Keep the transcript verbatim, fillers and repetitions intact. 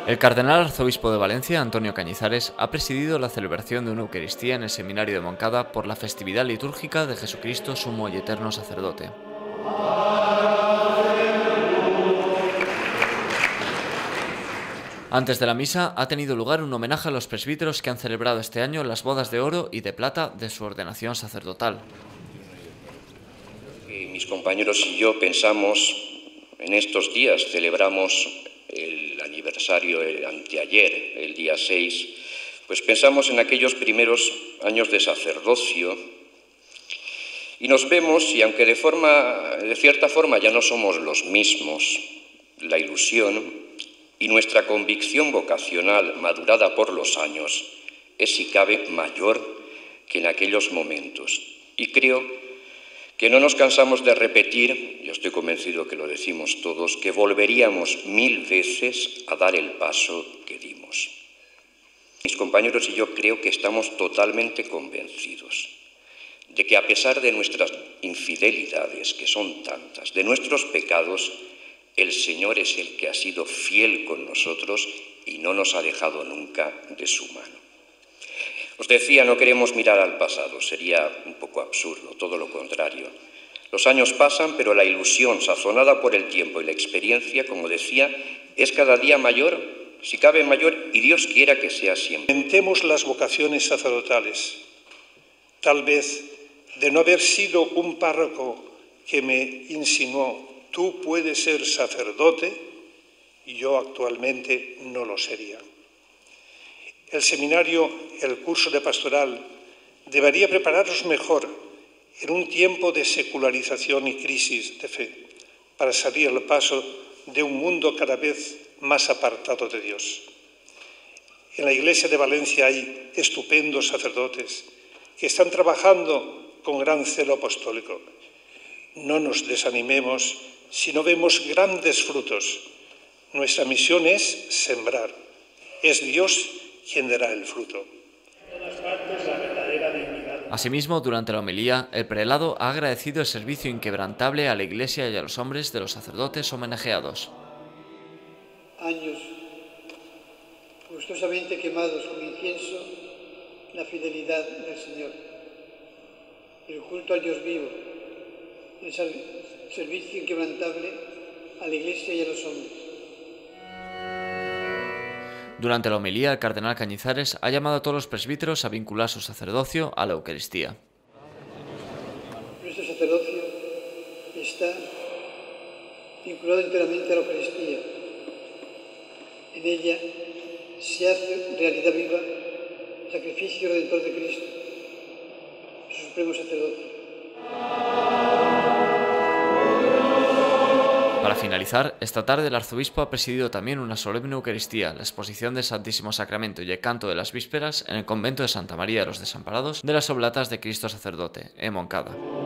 El cardenal arzobispo de Valencia, Antonio Cañizares, ha presidido la celebración de una Eucaristía en el Seminario de Moncada por la festividad litúrgica de Jesucristo, sumo y eterno sacerdote. Antes de la misa ha tenido lugar un homenaje a los presbíteros que han celebrado este año las bodas de oro y de plata de su ordenación sacerdotal. Y mis compañeros y yo pensamos, en estos días celebramos el aniversario el anteayer, el día seis, pues pensamos en aquellos primeros años de sacerdocio y nos vemos, y aunque de, forma, de cierta forma ya no somos los mismos, la ilusión y nuestra convicción vocacional madurada por los años es, si cabe, mayor que en aquellos momentos. Y creo que no nos cansamos de repetir, yo estoy convencido que lo decimos todos, que volveríamos mil veces a dar el paso que dimos. Mis compañeros y yo creo que estamos totalmente convencidos de que a pesar de nuestras infidelidades, que son tantas, de nuestros pecados, el Señor es el que ha sido fiel con nosotros y no nos ha dejado nunca de su mano. Os decía, no queremos mirar al pasado, sería un poco absurdo, todo lo contrario. Los años pasan, pero la ilusión, sazonada por el tiempo y la experiencia, como decía, es cada día mayor, si cabe mayor, y Dios quiera que sea siempre. Aumentemos las vocaciones sacerdotales. Tal vez, de no haber sido un párroco que me insinuó, tú puedes ser sacerdote, y yo actualmente no lo sería. El seminario, el curso de pastoral, debería prepararnos mejor en un tiempo de secularización y crisis de fe, para salir al paso de un mundo cada vez más apartado de Dios. En la Iglesia de Valencia hay estupendos sacerdotes que están trabajando con gran celo apostólico. No nos desanimemos si no vemos grandes frutos. Nuestra misión es sembrar. Es Dios quien dará el fruto. Asimismo, durante la homilía, el prelado ha agradecido el servicio inquebrantable a la Iglesia y a los hombres de los sacerdotes homenajeados. Años gustosamente quemados con incienso, la fidelidad del Señor, el culto al Dios vivo, el servicio inquebrantable a la Iglesia y a los hombres. Durante la homilía, el cardenal Cañizares ha llamado a todos los presbíteros a vincular su sacerdocio a la Eucaristía. Nuestro sacerdocio está vinculado enteramente a la Eucaristía. En ella se hace realidad viva el sacrificio redentor de Cristo, su supremo sacerdote. Para finalizar, esta tarde el arzobispo ha presidido también una solemne Eucaristía, la exposición del Santísimo Sacramento y el canto de las vísperas en el convento de Santa María de los Desamparados de las Oblatas de Cristo Sacerdote, en Moncada.